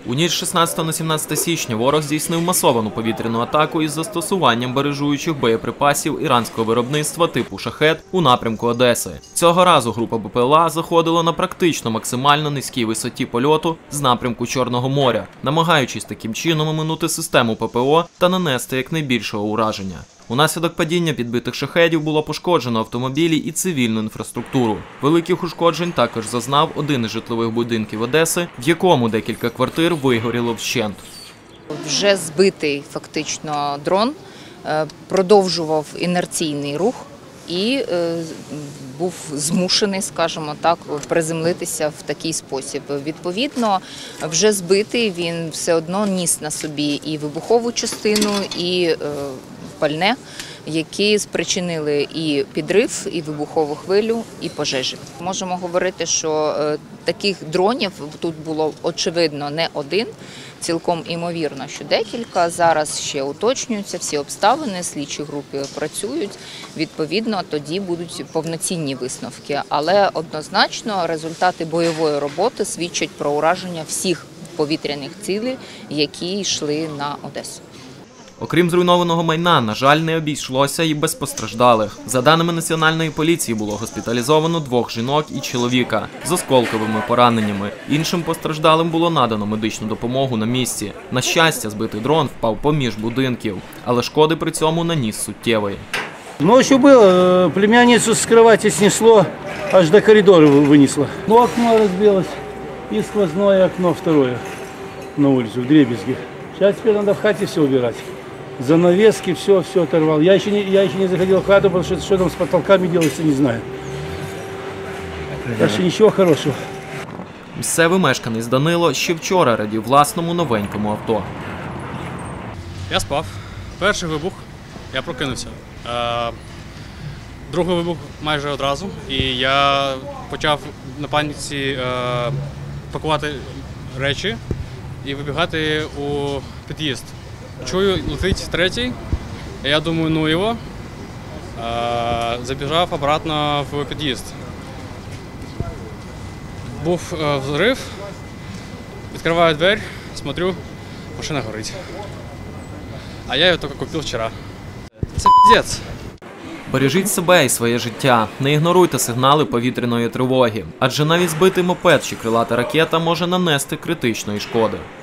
У ніч 16 на 17 січня ворог здійснив масовану повітряну атаку із застосуванням барижуючих боєприпасів іранського виробництва типу «Шахед» у напрямку Одеси. Цього разу група БПЛА заходила на практично максимально низькій висоті польоту з напрямку Чорного моря, намагаючись таким чином оминути систему ППО та нанести якнайбільшого ураження. Унаслідок падіння підбитих шахедів було пошкоджено автомобілі і цивільну інфраструктуру. Великих ушкоджень також зазнав один із житлових будинків Одеси, в якому декілька квартир вигоріло вщент. Вже збитий фактично дрон продовжував інерційний рух і був змушений, скажімо так, приземлитися в такий спосіб. Відповідно, вже збитий, він все одно ніс на собі і вибухову частину, і пальне, які спричинили і підрив, і вибухову хвилю, і пожежі. Можемо говорити, що таких дронів тут було, очевидно, не один, цілком імовірно, що декілька. Зараз ще уточнюються всі обставини, слідчі групи працюють, відповідно, тоді будуть повноцінні висновки. Але однозначно результати бойової роботи свідчать про ураження всіх повітряних цілей, які йшли на Одесу. Окрім зруйнованого майна, на жаль, не обійшлося і без постраждалих. За даними Національної поліції, було госпіталізовано 2 жінок і чоловіка з осколковими пораненнями. Іншим постраждалим було надано медичну допомогу на місці. На щастя, збитий дрон впав поміж будинків, але шкоди при цьому наніс суттєвої. Ночью было, племянницу с кровати снесло, аж до коридора вынесло. Окно разбилось и сквозное окно второе на улицу, в дребезги. Сейчас теперь надо в хате все убирать. Занавески, все оторвал. Я еще не заходил в хату, потому что там с потолками делается, не знаю. Так что ничего хорошего. Місцевий мешканець Данило ще вчора радів власному новенькому авто. Я спав. Перший вибух, я прокинувся. Другий вибух майже одразу. І я почав на паніці пакувати речі і вибігати у під'їзд. Чую, летить третій, я думаю, ну його, забіжав обратно в під'їзд. Був взрив, відкриваю двері, смотрю, машина горить. А я її тільки купив вчора. Це піздець. Бережіть себе і своє життя. Не ігноруйте сигнали повітряної тривоги, адже навіть збитий мопед чи крилата ракета може нанести критичної шкоди.